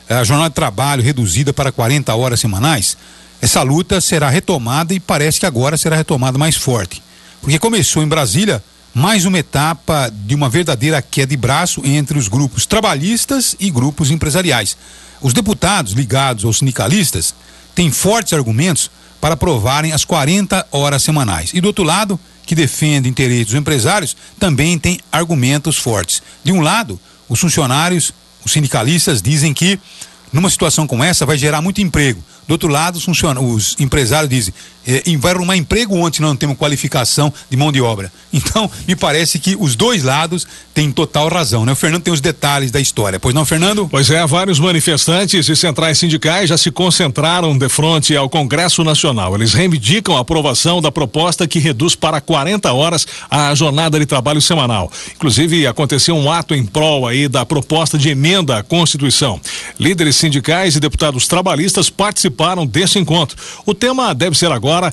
a jornada de trabalho reduzida para 40 horas semanais, essa luta será retomada e parece que agora será retomada mais forte. Porque começou em Brasília mais uma etapa de uma verdadeira queda de braço entre os grupos trabalhistas e grupos empresariais. Os deputados ligados aos sindicalistas têm fortes argumentos para aprovarem as 40 horas semanais. E do outro lado, que defende interesses dos empresários, também tem argumentos fortes. De um lado, os funcionários, os sindicalistas dizem que numa situação como essa vai gerar muito emprego. Do outro lado, os empresários dizem, vai arrumar emprego onde não temos qualificação de mão de obra. Então, me parece que os dois lados têm total razão, né? O Fernando tem os detalhes da história. Pois não, Fernando? Pois é, vários manifestantes e centrais sindicais já se concentraram de frente ao Congresso Nacional. Eles reivindicam a aprovação da proposta que reduz para 40 horas a jornada de trabalho semanal. Inclusive, aconteceu um ato em prol aí da proposta de emenda à Constituição. Líderes sindicais e deputados trabalhistas participaram desse encontro. O tema deve ser agora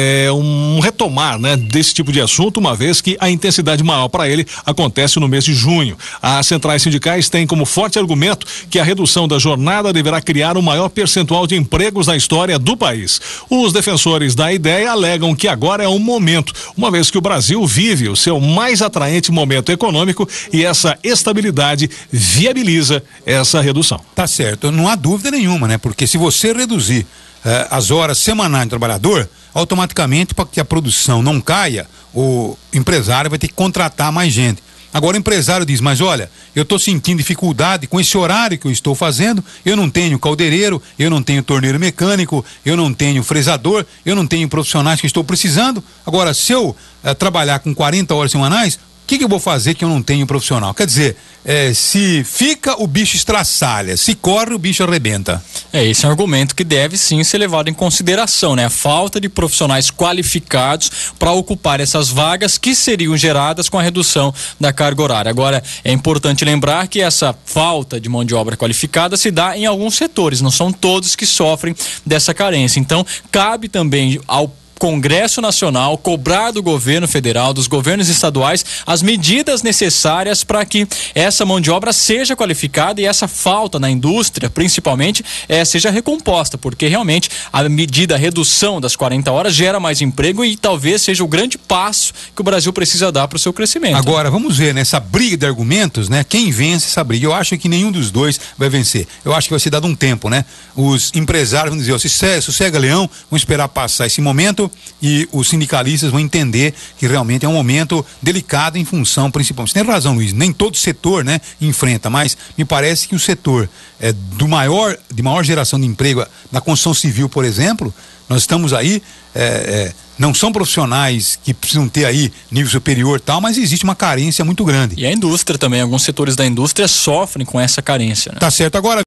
um retomar, né, desse tipo de assunto, uma vez que a intensidade maior para ele acontece no mês de junho. As centrais sindicais têm como forte argumento que a redução da jornada deverá criar o maior percentual de empregos na história do país. Os defensores da ideia alegam que agora é um momento, uma vez que o Brasil vive o seu mais atraente momento econômico e essa estabilidade viabiliza essa redução. Tá certo, não há dúvida nenhuma, né? Porque se você reduzir as horas semanais do trabalhador, automaticamente, para que a produção não caia, o empresário vai ter que contratar mais gente. Agora o empresário diz, mas olha, eu estou sentindo dificuldade com esse horário que eu estou fazendo, eu não tenho caldeireiro, eu não tenho torneiro mecânico, eu não tenho fresador, eu não tenho profissionais que estou precisando. Agora, se eu trabalhar com 40 horas semanais, o que eu vou fazer que eu não tenho profissional? Quer dizer, se fica, o bicho estraçalha, se corre, o bicho arrebenta. Esse é um argumento que deve sim ser levado em consideração, né? A falta de profissionais qualificados para ocupar essas vagas que seriam geradas com a redução da carga horária. Agora, é importante lembrar que essa falta de mão de obra qualificada se dá em alguns setores, não são todos que sofrem dessa carência. Então, cabe também ao Congresso Nacional cobrar do governo federal, dos governos estaduais, as medidas necessárias para que essa mão de obra seja qualificada e essa falta na indústria, principalmente, seja recomposta, porque realmente a redução das 40 horas gera mais emprego e talvez seja o grande passo que o Brasil precisa dar para o seu crescimento. Agora, vamos ver nessa briga de argumentos, né? Quem vence essa briga? Eu acho que nenhum dos dois vai vencer. Eu acho que vai ser dado um tempo, né? Os empresários vão dizer, sossega leão, vão esperar passar esse momento e os sindicalistas vão entender que realmente é um momento delicado em função, principalmente, você tem razão, Luiz, nem todo setor, né, enfrenta, mas me parece que o setor de maior geração de emprego, na construção civil, por exemplo, nós estamos aí, não são profissionais que precisam ter aí nível superior e tal, mas existe uma carência muito grande. E a indústria também, alguns setores da indústria sofrem com essa carência, né? Tá certo, agora